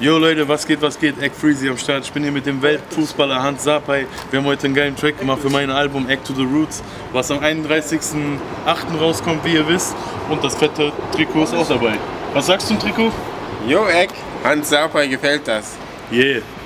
Jo Leute, was geht, Egg Freezy am Start. Ich bin hier mit dem Weltfußballer Hans Sapai. Wir haben heute einen geilen Track gemacht für mein Album Egg to the Roots, was am 31.08. rauskommt, wie ihr wisst. Und das fette Trikot ist auch dabei. Was sagst du zum Trikot? Jo Egg, Hans Sapai gefällt das. Yeah.